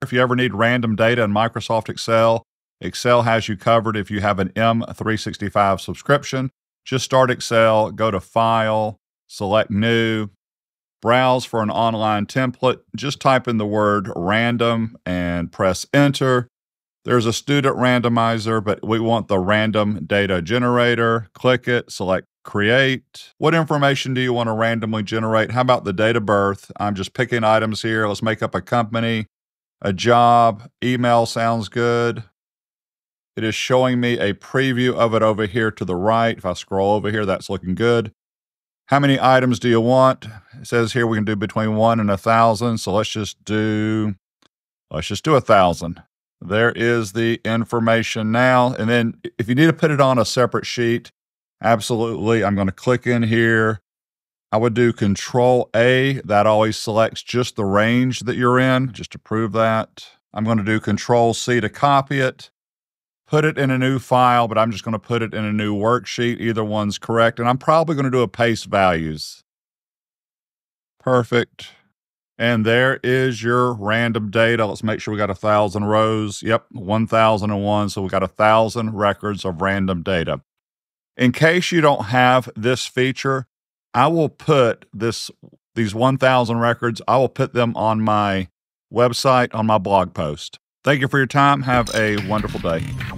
If you ever need random data in Microsoft Excel, Excel has you covered if you have an M365 subscription. Just start Excel, go to File, select New, browse for an online template. Just type in the word random and press Enter. There's a student randomizer, but we want the random data generator. Click it, select Create. What information do you want to randomly generate? How about the date of birth? I'm just picking items here. Let's make up a company, a job, email sounds good. It is showing me a preview of it over here to the right. If I scroll over here, that's looking good. How many items do you want? It says here we can do between 1 and 1,000. So let's just do 1,000. There is the information now. And then if you need to put it on a separate sheet, absolutely. I'm going to click in here. I would do Control A. That always selects just the range that you're in, just to prove that. I'm going to do Control C to copy it, put it in a new file, but I'm just going to put it in a new worksheet. Either one's correct. And I'm probably going to do a paste values. Perfect. And there is your random data. Let's make sure we got 1,000 rows. Yep, 1,001. So we got 1,000 records of random data. In case you don't have this feature, I will put these 1,000 records, I will put them on my website, on my blog post. Thank you for your time. Have a wonderful day.